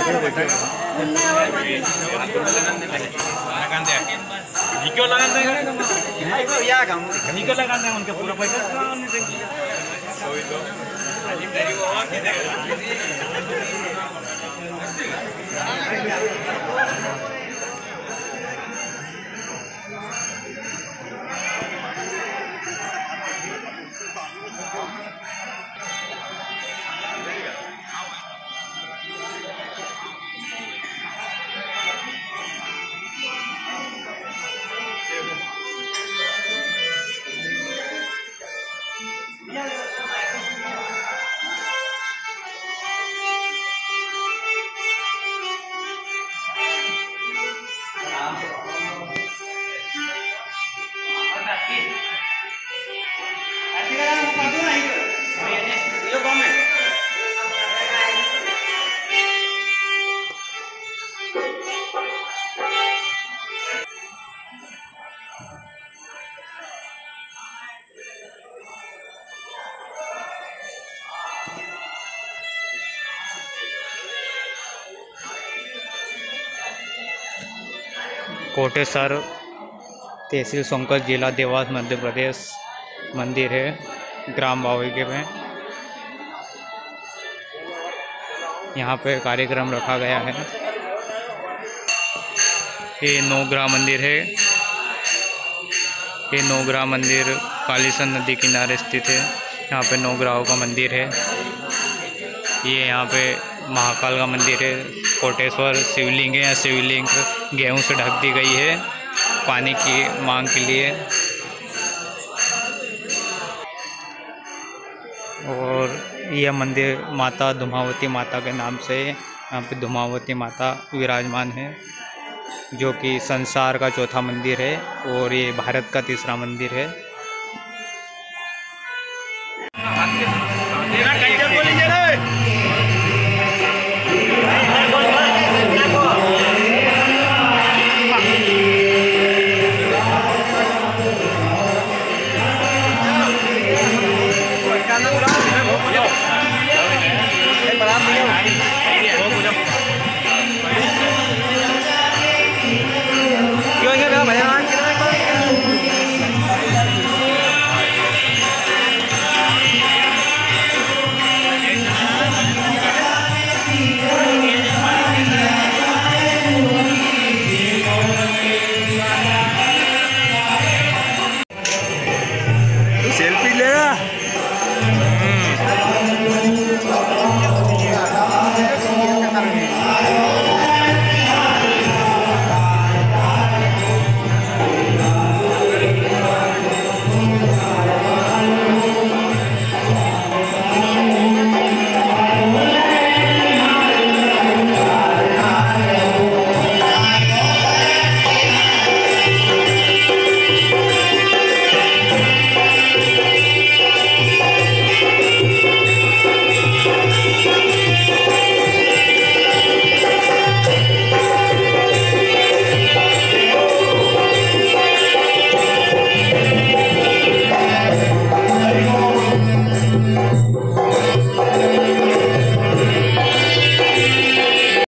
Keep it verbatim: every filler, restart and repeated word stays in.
क्यों लगाते हैं क्यों लगाते हैं उनके पूरा पैसा कोटेश्वर तहसील सोनकत जिला देवास मध्य प्रदेश मंदिर है ग्राम भाविके में। यहाँ पे कार्यक्रम रखा गया है। ये नौग्रह मंदिर है। ये नौग्रह मंदिर कालीसन नदी किनारे स्थित है। यहाँ पे नौग्रहों का मंदिर है। ये यहाँ पे महाकाल का मंदिर है। कोटेश्वर शिवलिंग है। या शिवलिंग गेहूं से ढक दी गई है पानी की मांग के लिए। और यह मंदिर माता धूमावती माता के नाम से यहाँ पे धूमावती माता विराजमान है, जो कि संसार का चौथा मंदिर है और ये भारत का तीसरा मंदिर है।